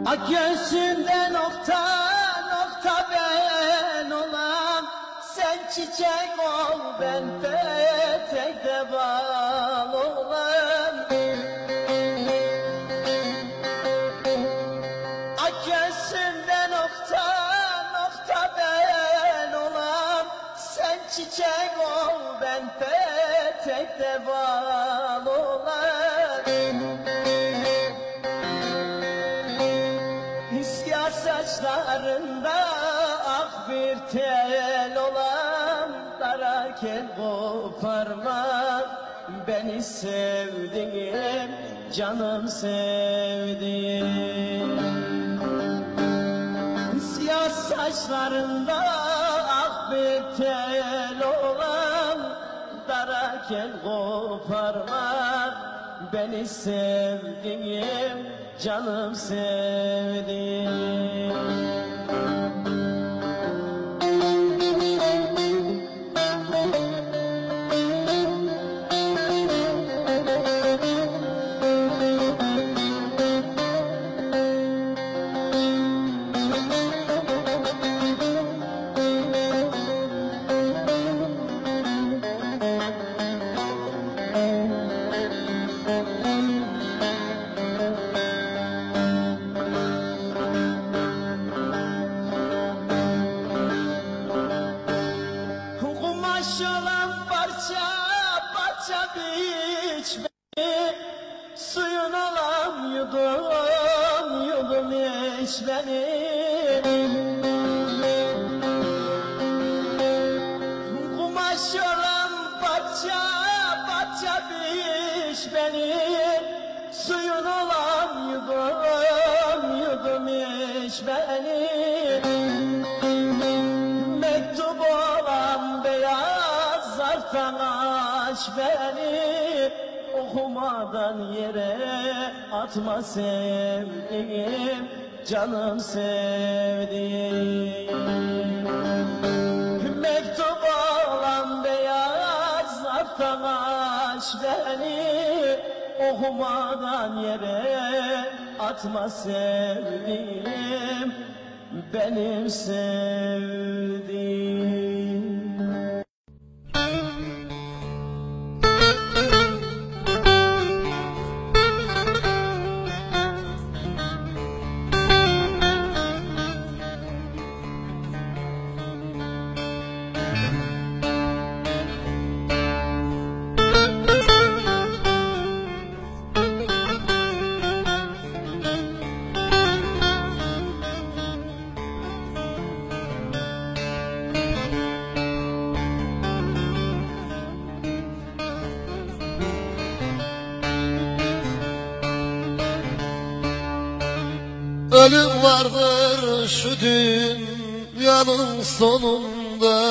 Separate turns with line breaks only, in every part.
Göğsünde nokta nokta ben olam, sen çiçek ol ben petekte bal olam. Göğsünde nokta nokta ben olam, sen çiçek ol ben petekte bal olam. Saçlarında ak bir tel olan, dararken koparma beni sevdiğim, canım sevdiğim. Siyah saçlarında ak bir tel olan, dararken koparma beni sevdiğim, canım sevdiğim. Suyun olam yudum yudum iç beni. Kumaş olan parça parça biç beni. Suyun olam yudum yudum iç beni. Mektup olan beyaz zarftan aç beni. Okumadan yere atma sevdiğim, canım sevdiğim. Mektup olan beyaz zarftan aç beni. Okumadan yere atma sevdiğim, benim sevdiğim.
Ölüm vardır şu dünyanın sonunda,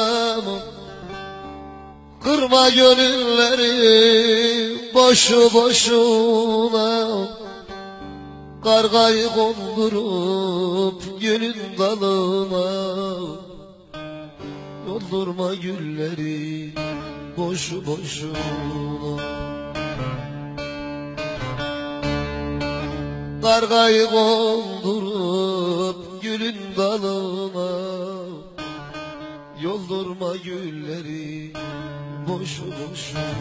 kırma gönülleri boşu boşuna. Kargayı kondurup gönül dalına, yoldurma gülleri boşu boşuna. Kargayı kondurup gülün dalına, yoldurma gülleri boşu boşuna.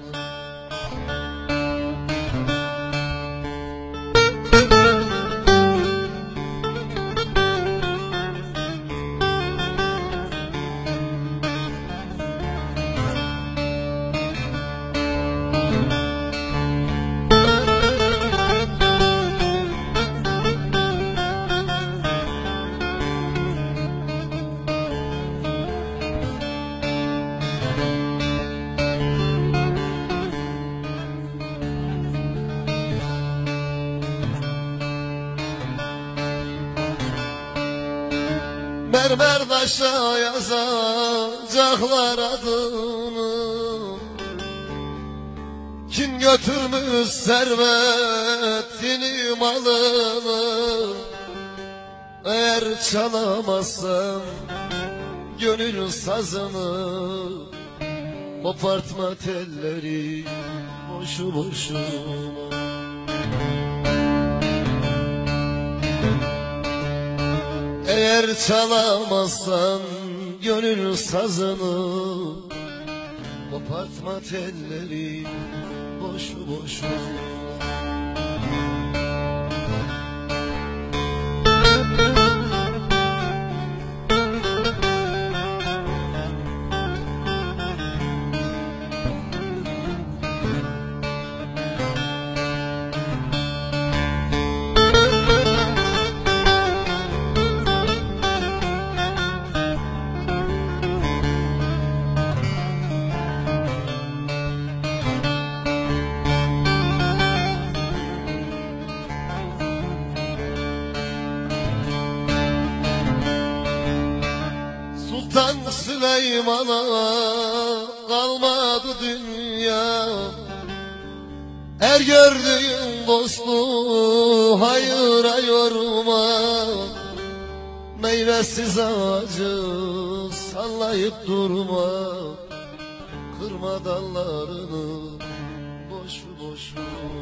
Mermer taşa yazacaklar adını, kim götürmüş servetini malını. Eğer çalamazsam gönül sazını, kopartma telleri boşu boşuna. Eğer çalamazsan gönül sazını, kopartma telleri boşu boşuna. Sultan Süleyman'a kalmadı dünya, her gördüğün dostu hayıra yorma. Meyvesiz ağacı sallayıp durma, kırma dallarını boşu boşuna.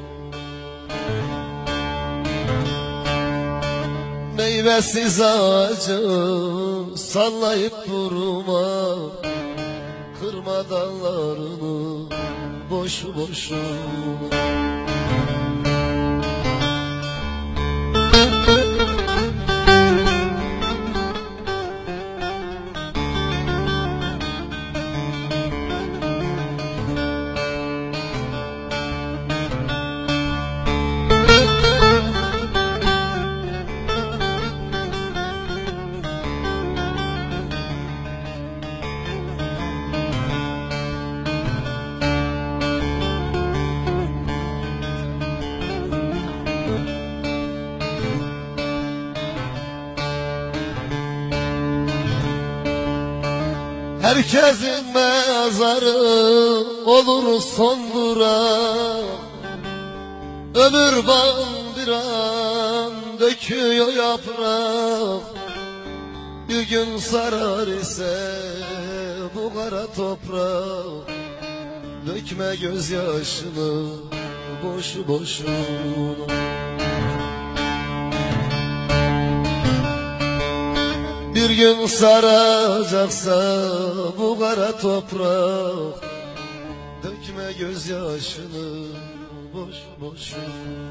Meyvesiz ağacı sallayıp durma, kırma dallarını boşu boşuna. Herkesin mezarı olur son durak, ömür bandıran döküyor yaprak. Bir gün sarar ise bu kara toprak, dökme gözyaşını boşu boşuna. Bir gün saracaksa bu kara toprak, dökme gözyaşını boş boşuna.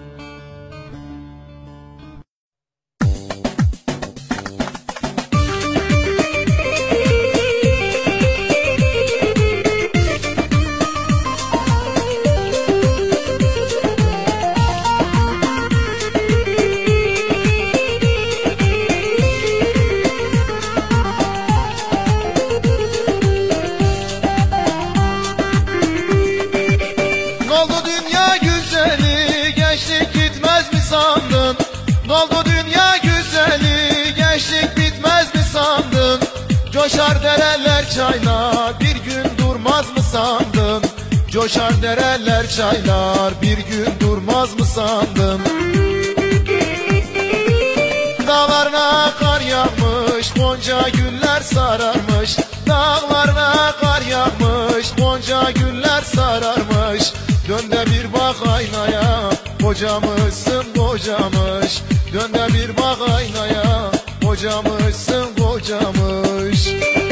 Oldu dünya güzeli, gençlik bitmez mi sandın? Coşar dereler çaylar, bir gün durmaz mı sandın? Coşar dereler çaylar, bir gün durmaz mı sandın? Dağlarına kar yağmış, gonca güller sararmış. Dağlarına kar yağmış, gonca güller sararmış. Dön de bir bak aynaya, kocamışsın kocamış. Dön de bir bak aynaya, kocamışsın kocamış.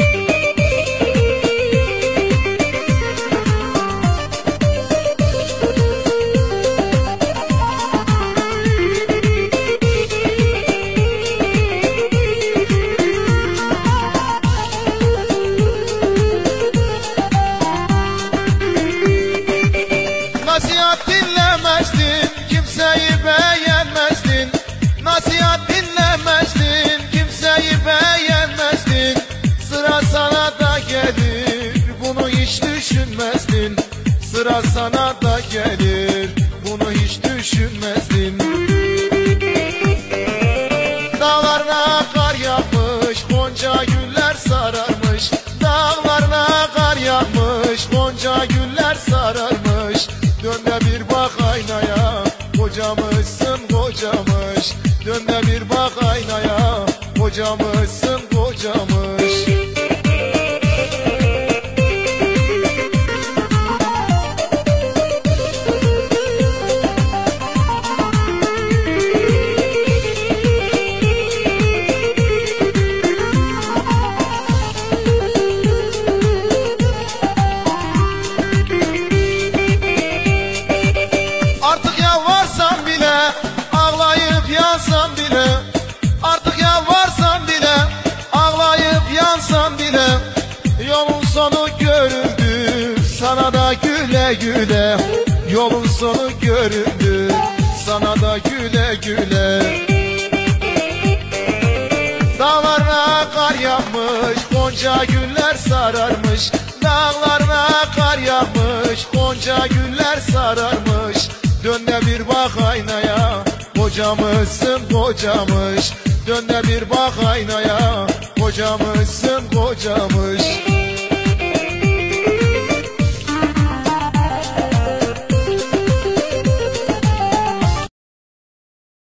Nasihat dinlemezdin, kimseyi beğenmezdin. Nasihat dinlemezdin, kimseyi beğenmezdin. Sıra sana da gelir, bunu hiç düşünmezdin. Sıra sana da gelir, bunu hiç düşünmezdin. Dağlarına kar yağmış, gonca güller sararmış. Dağlarına kar yağmış, gonca güller sararmış. Dön de bir bak aynaya, kocamışsın kocamış. Dön de bir bak aynaya, kocamışsın kocamış. güle güle. Yolun sonu göründü, sana da güle güle. Dağlarına kar yağmış, gonca güller sararmış. Dağlarına kar yağmış, gonca güller sararmış. Dön de bir bak aynaya, kocamışsın kocamış. Dön de bir bak aynaya, kocamışsın kocamış.